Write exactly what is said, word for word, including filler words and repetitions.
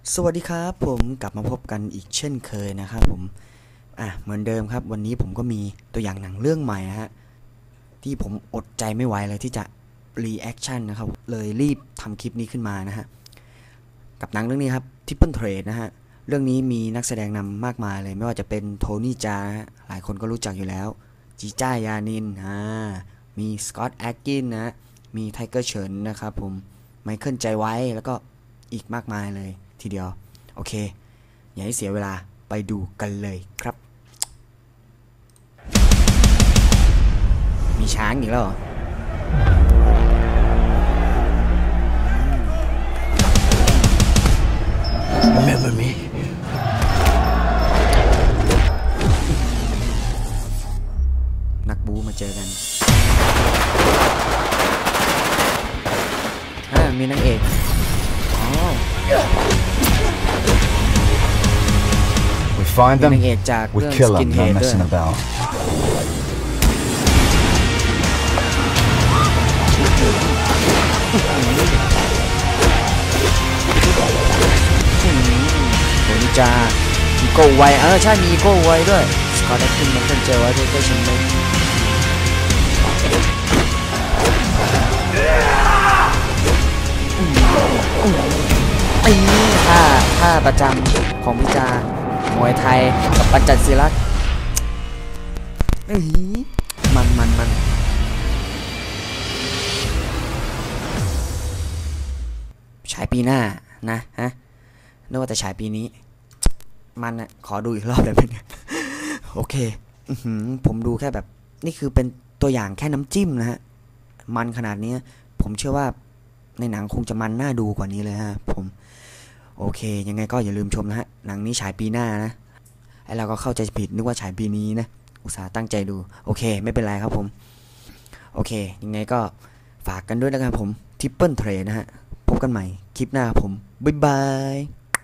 สวัสดีครับผมกลับมาพบกันอีกเช่นเคยนะครับผมอ่ะเหมือนเดิมครับวันนี้ผมก็มีตัวอย่างหนังเรื่องใหม่ฮะที่ผมอดใจไม่ไหวเลยที่จะรีแอคชั่นนะครับเลยรีบทำคลิปนี้ขึ้นมานะฮะกับหนังเรื่องนี้ครับ Triple Threat นะฮะเรื่องนี้มีนักแสดงนำมากมายเลยไม่ว่าจะเป็นโทนี่จาหลายคนก็รู้จักอยู่แล้วจีจ้ายานินอ่ามีสกอตต์แอคกินนะมีไทเกอร์เฉินนะครับผมไมเคิลใจไว้แล้วก็อีกมากมายเลยทีเดียวโอเคอย่าให้เสียเวลาไปดูกันเลยครับมีช้างอีกแล้วเหรอ Remember me นักบูมาเจอกันอ่ามีนางเอกอ๋อ We find มี them, นางเอกจาก we เรื่อง kill them, no Skinhead ด้วย messing about. โทนิจามีโกไวเออใช่มีโกไวด้วยสกอตแอคทินมันเป็นเจอไว้ด้วยก็ชิมเลยตีท่าท่าประจำของพิจามวยไทยกับปัญจันศิลักษ์มันมันมันฉายปีหน้านะฮะนึกว่าแต่ฉายปีนี้มันอะขอดูอีกรอบได้ไหมเนี่ยโอเคผมดูแค่แบบนี่คือเป็นตัวอย่างแค่น้ำจิ้มนะฮะมันขนาดนี้ผมเชื่อว่าในหนังคงจะมันน่าดูกว่านี้เลยฮะผมโอเคยังไงก็อย่าลืมชมนะฮะหนังนี้ฉายปีหน้านะไอเราก็เข้าใจผิดนึกว่าฉายปีนี้นะอุตส่าห์ตั้งใจดูโอเคไม่เป็นไรครับผมโอเคยังไงก็ฝากกันด้วยนะครับผม Triple Threat นะฮะพบกันใหม่คลิปหน้าผมบ๊ายบาย